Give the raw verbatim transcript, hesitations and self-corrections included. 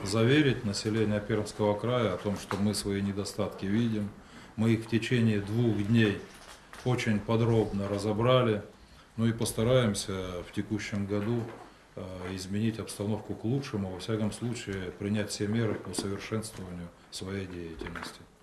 заверить население Пермского края о том, что мы свои недостатки видим. Мы их в течение двух дней очень подробно разобрали. Ну и постараемся в текущем году изменить обстановку к лучшему, во всяком случае принять все меры по совершенствованию своей деятельности.